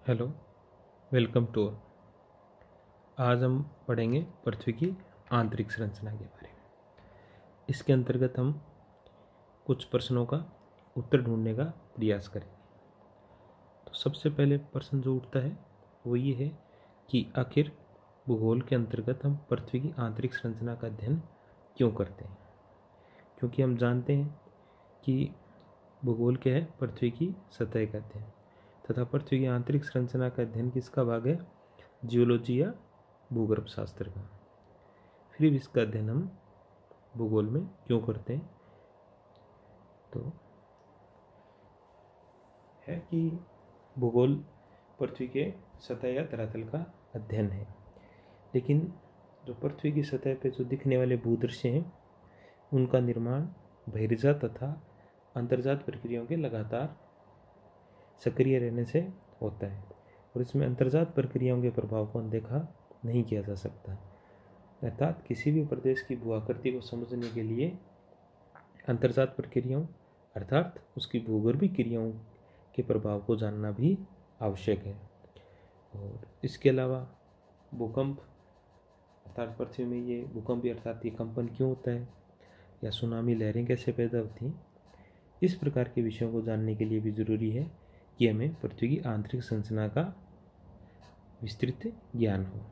Hello, welcome to all. आज हम पढ़ेंगे पृथ्वी की आंतरिक संरचना के बारे में। इसके अंतर्गत हम कुछ प्रश्नों का उत्तर ढूंढने का प्रयास करेंगे। तो सबसे पहले प्रश्न जो उठता है वो ये है कि आखिर भूगोल के अंतर्गत हम पृथ्वी की आंतरिक संरचना का अध्ययन क्यों करते हैं। क्योंकि हम जानते हैं कि भूगोल क्या है, पृथ्वी की सतह का अध्ययन, तथा पृथ्वी की आंतरिक संरचना का अध्ययन किसका भाग है, जियोलॉजी या भूगर्भ शास्त्र का। फिर इसका अध्ययन हम भूगोल में क्यों करते हैं, तो है कि भूगोल पृथ्वी के सतह या धरातल का अध्ययन है। लेकिन जो पृथ्वी की सतह पर जो दिखने वाले भूदृश्य हैं उनका निर्माण बहिर्जात तथा अंतर्जात प्रक्रियाओं के लगातार सक्रिय रहने से होता है, और इसमें अंतर्जात प्रक्रियाओं के प्रभाव को अनदेखा नहीं किया जा सकता। अर्थात किसी भी प्रदेश की भूआकृति को समझने के लिए अंतर्जात प्रक्रियाओं अर्थात उसकी भूगर्भीय क्रियाओं के प्रभाव को जानना भी आवश्यक है। और इसके अलावा भूकंप अर्थात पृथ्वी में ये भूकंप अर्थात ये कंपन क्यों होता है, या सुनामी लहरें कैसे पैदा होती हैं, इस प्रकार के विषयों को जानने के लिए भी जरूरी है कि हमें पृथ्वी की आंतरिक संरचना का विस्तृत ज्ञान हो।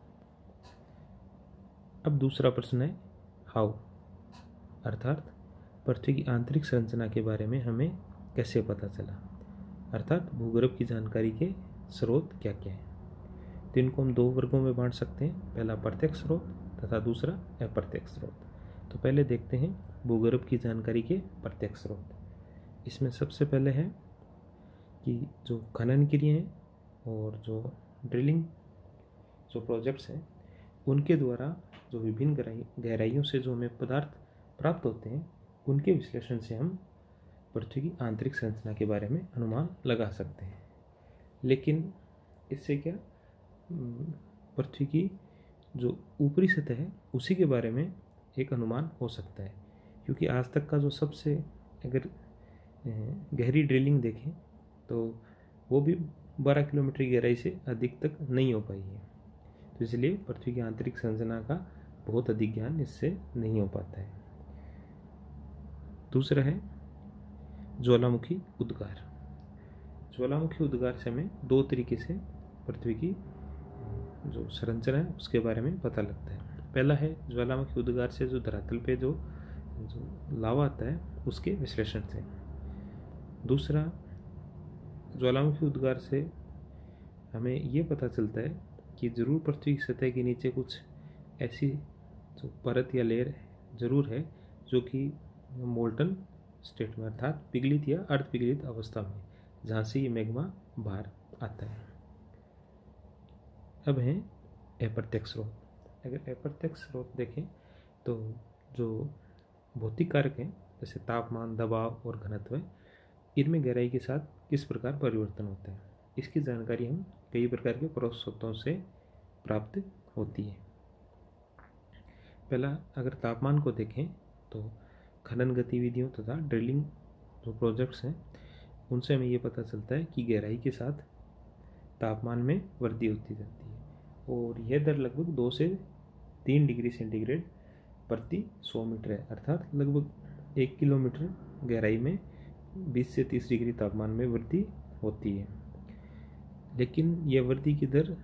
अब दूसरा प्रश्न है हाउ, अर्थात पृथ्वी की आंतरिक संरचना के बारे में हमें कैसे पता चला, अर्थात भूगर्भ की जानकारी के स्रोत क्या क्या हैं। तो इनको हम दो वर्गों में बांट सकते हैं, पहला प्रत्यक्ष स्रोत तथा दूसरा अप्रत्यक्ष स्रोत। तो पहले देखते हैं भूगर्भ की जानकारी के प्रत्यक्ष स्रोत। इसमें सबसे पहले है कि जो खनन क्रिया हैं और जो ड्रिलिंग जो प्रोजेक्ट्स हैं उनके द्वारा जो विभिन्न गहराइयों से जो हमें पदार्थ प्राप्त होते हैं उनके विश्लेषण से हम पृथ्वी की आंतरिक संरचना के बारे में अनुमान लगा सकते हैं। लेकिन इससे क्या पृथ्वी की जो ऊपरी सतह है उसी के बारे में एक अनुमान हो सकता है, क्योंकि आज तक का जो सबसे अगर गहरी ड्रिलिंग देखें तो वो भी 12 किलोमीटर की गहराई से अधिक तक नहीं हो पाई है। तो इसलिए पृथ्वी की आंतरिक संरचना का बहुत अधिक ज्ञान इससे नहीं हो पाता है। दूसरा है ज्वालामुखी उद्गार। ज्वालामुखी उद्गार से हमें दो तरीके से पृथ्वी की जो संरचना है उसके बारे में पता लगता है। पहला है ज्वालामुखी उद्गार से जो धरातल पे जो लावा आता है उसके विश्लेषण से। दूसरा, ज्वालामुखी उद्गार से हमें ये पता चलता है कि ज़रूर पृथ्वी की सतह के नीचे कुछ ऐसी जो परत या लेयर ज़रूर है जो कि मोल्टन स्टेट में अर्थात पिघलित या अर्ध पिघलित अवस्था में, जहाँ से ये मैग्मा बाहर आता है। अब है अप्रत्यक्ष स्रोत। अगर अप्रत्यक्ष स्रोत देखें तो जो भौतिक कारक हैं जैसे तापमान, दबाव और घनत्व, इनमें गहराई के साथ किस प्रकार परिवर्तन होता है, इसकी जानकारी हम कई प्रकार के स्रोतों से प्राप्त होती है। पहला, अगर तापमान को देखें तो खनन गतिविधियों तथा ड्रिलिंग जो प्रोजेक्ट्स हैं उनसे हमें ये पता चलता है कि गहराई के साथ तापमान में वृद्धि होती जाती है, और यह दर लगभग 2 से 3 डिग्री सेंटीग्रेड प्रति 100 मीटर है, अर्थात लगभग 1 किलोमीटर गहराई में 20 से 30 डिग्री तापमान में वृद्धि होती है। लेकिन यह वृद्धि की दर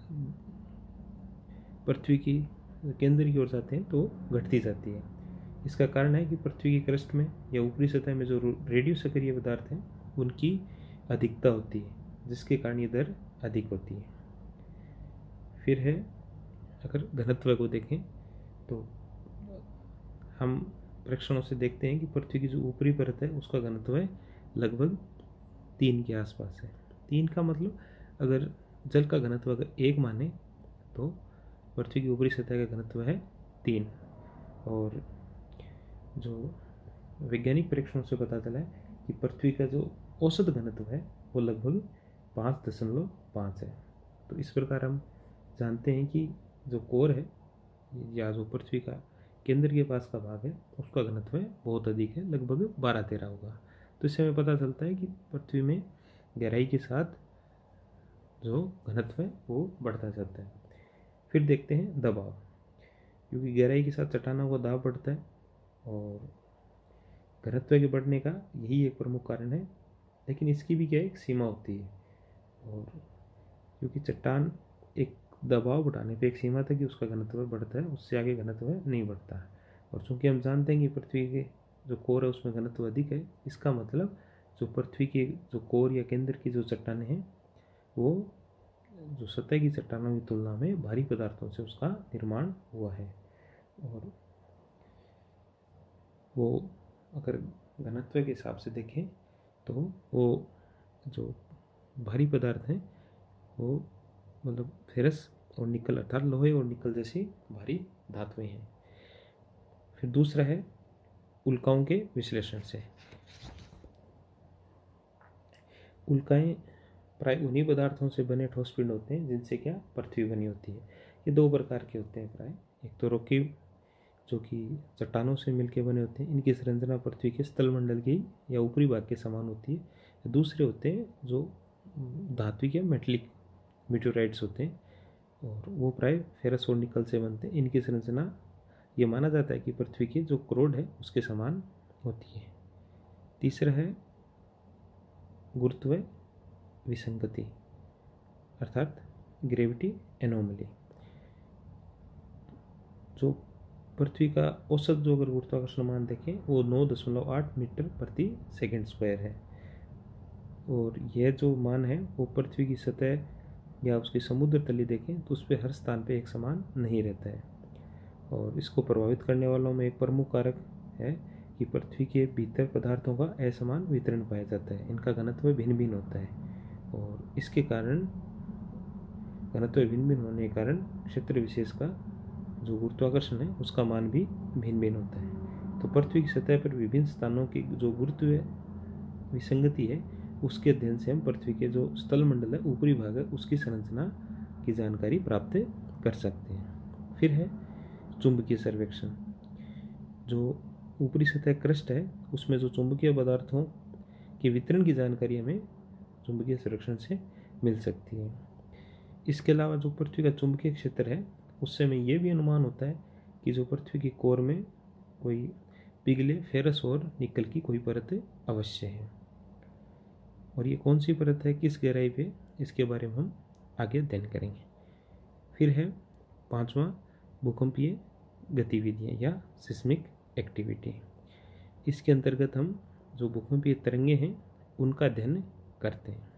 पृथ्वी की केंद्र की ओर जाते हैं तो घटती जाती है। इसका कारण है कि पृथ्वी की क्रस्ट में या ऊपरी सतह में जो रेडियो सक्रिय पदार्थ हैं उनकी अधिकता होती है, जिसके कारण ये दर अधिक होती है। फिर है, अगर घनत्व को देखें तो हम परीक्षणों से देखते हैं कि पृथ्वी की जो ऊपरी परत है उसका घनत्व है लगभग 3 के आसपास है। 3 का मतलब अगर जल का घनत्व अगर 1 माने तो पृथ्वी की ऊपरी सतह का घनत्व है 3, और जो वैज्ञानिक परीक्षणों से पता चला है कि पृथ्वी का जो औसत घनत्व है वो लगभग 5.5 है। तो इस प्रकार हम जानते हैं कि जो कोर है या जो पृथ्वी का केंद्र के पास का भाग है उसका घनत्व है बहुत अधिक है, लगभग 12-13 होगा। तो इससे हमें पता चलता है कि पृथ्वी में गहराई के साथ जो घनत्व है वो बढ़ता जाता है। फिर देखते हैं दबाव, क्योंकि गहराई के साथ चट्टानों का दाब बढ़ता है और घनत्व के बढ़ने का यही एक प्रमुख कारण है, लेकिन इसकी भी क्या एक सीमा होती है। और क्योंकि चट्टान एक दबाव बढ़ाने पे एक सीमा तक ही उसका घनत्व बढ़ता है, उससे आगे घनत्व नहीं बढ़ता है। और चूंकि हम जानते हैं कि पृथ्वी के जो कोर है उसमें घनत्व अधिक है, इसका मतलब जो पृथ्वी के जो कोर या केंद्र की जो चट्टानें हैं वो जो सतह की चट्टानों की तुलना में भारी पदार्थों से उसका निर्माण हुआ है। और वो अगर घनत्व के हिसाब से देखें तो वो जो भारी पदार्थ हैं वो मतलब फेरस और निकल अर्थात लोहे और निकल जैसी भारी धातुएं हैं। फिर दूसरा है उल्काओं के विश्लेषण से। उल्काएं प्राय उन्हीं पदार्थों से बने ठोस पिंड होते हैं जिनसे क्या पृथ्वी बनी होती है। ये दो प्रकार के होते हैं प्राय, एक तो रॉकी जो कि चट्टानों से मिलकर बने होते हैं, इनकी संरचना पृथ्वी के स्थलमंडल की या ऊपरी भाग के समान होती है। दूसरे होते हैं जो धात्विक या मेटलिक मीटोराइट्स होते हैं और वो प्राय फेरस और निकल से बनते हैं। इनकी संरचना ये माना जाता है कि पृथ्वी की जो क्रोड है उसके समान होती है। तीसरा है गुरुत्व विसंगति अर्थात ग्रेविटी एनोमली। जो पृथ्वी का औसत जो अगर गुरुत्वाकर्षण मान देखें वो 9.8 मीटर प्रति सेकंड स्क्वायर है। और यह जो मान है वो पृथ्वी की सतह या उसकी समुद्र तली देखें तो उस पर हर स्थान पे एक समान नहीं रहता है। और इसको प्रभावित करने वालों में एक प्रमुख कारक है कि पृथ्वी के भीतर पदार्थों का असमान वितरण पाया जाता है। इनका घनत्व भिन्न भिन्न होता है और इसके कारण घनत्व भिन्न भिन्न होने के कारण क्षेत्र विशेष का जो गुरुत्वाकर्षण है उसका मान भी भिन्न भिन्न होता है। तो पृथ्वी की सतह पर विभिन्न स्थानों की जो गुरुत्व विसंगति है उसके अध्ययन से हम पृथ्वी के जो स्थल मंडल है ऊपरी भाग है उसकी संरचना की जानकारी प्राप्त कर सकते हैं। फिर है चुंबकीय सर्वेक्षण। जो ऊपरी सतह क्रस्ट है उसमें जो चुंबकीय पदार्थों के वितरण की जानकारी हमें चुंबकीय सर्वेक्षण से मिल सकती है। इसके अलावा जो पृथ्वी का चुंबकीय क्षेत्र है उससे हमें यह भी अनुमान होता है कि जो पृथ्वी की कोर में कोई पिघले फेरस और निकल की कोई परत अवश्य है। और ये कौन सी परत है, किस गहराई पे, इसके बारे में हम आगे अध्ययन करेंगे। फिर है पांचवा भूकंपीय गतिविधियाँ या सिस्मिक एक्टिविटी। इसके अंतर्गत हम जो भूकंपीय तरंगे हैं उनका अध्ययन करते हैं।